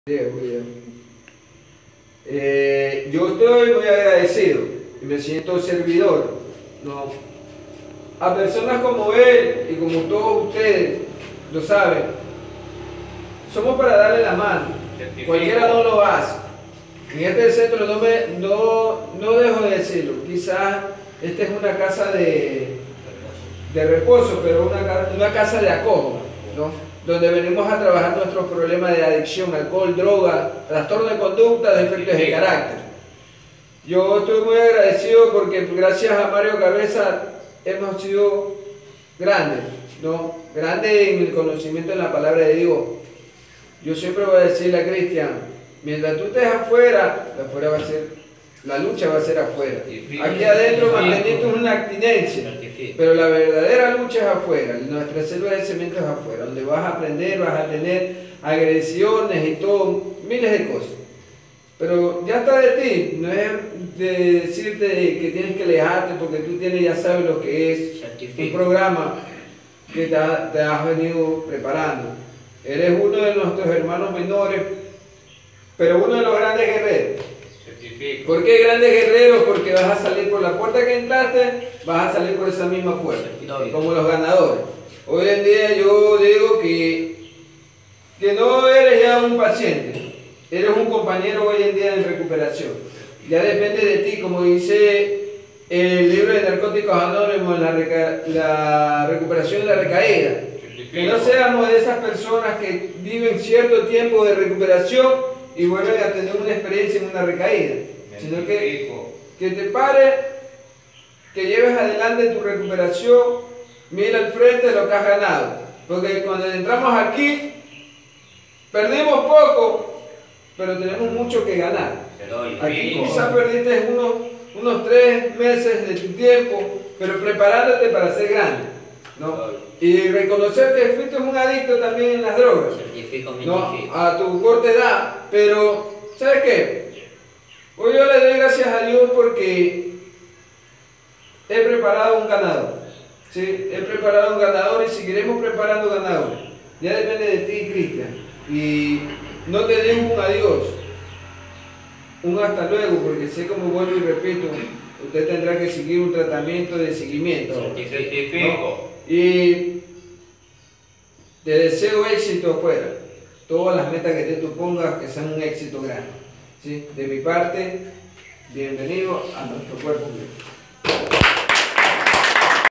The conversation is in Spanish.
Yo estoy muy agradecido y me siento servidor, ¿no? A personas como él y como todos ustedes lo saben, somos para darle la mano. Cualquiera no lo hace. En este centro no dejo de decirlo. Quizás esta es una casa de reposo, pero una casa de acojo, ¿no? Donde venimos a trabajar nuestros problemas de adicción, alcohol, droga, trastorno de conducta, defectos de carácter. Yo estoy muy agradecido porque gracias a Mario Cabeza hemos sido grandes, ¿no? Grandes en el conocimiento de la palabra de Dios. Yo siempre voy a decirle a Cristian, mientras tú estés afuera, la lucha va a ser afuera. Aquí adentro manteniendo una abstinencia, pero la verdadera lucha es afuera. Nuestra selva de cemento es afuera, donde vas a aprender, vas a tener agresiones y todo, miles de cosas. Pero ya está de ti, no es de decirte que tienes que alejarte porque tú ya sabes lo que es un programa que te has venido preparando. Eres uno de nuestros hermanos menores, pero uno de los grandes guerreros. ¿Por qué grandes guerreros? Porque vas a salir por la puerta que entraste, vas a salir por esa misma puerta, como los ganadores. Hoy en día yo digo que no eres ya un paciente, eres un compañero hoy en día en recuperación. Ya depende de ti, como dice el libro de Narcóticos Anónimos, la recuperación de la recaída. Que no seamos de esas personas que viven cierto tiempo de recuperación y vuelven a tener una experiencia en una recaída, sino que te pares, que lleves adelante tu recuperación, mira al frente lo que has ganado, porque cuando entramos aquí, perdimos poco, pero tenemos mucho que ganar. Aquí quizás perdiste unos 3 meses de tu tiempo, pero preparándote para ser grande, ¿no? Y reconocer que fuiste un adicto también en las drogas, ¿no? A tu corta edad, pero ¿sabes qué? Hoy yo le doy gracias a Dios porque he preparado un ganador, ¿sí? He preparado un ganador y seguiremos preparando ganadores. Ya depende de ti, Cristian, y no te digo un adiós, un hasta luego, porque sé, como vuelvo y repito, usted tendrá que seguir un tratamiento de seguimiento, ¿no? Y te deseo éxito afuera. Todas las metas que tú pongas que sean un éxito grande, ¿sí? De mi parte, bienvenido a nuestro cuerpo.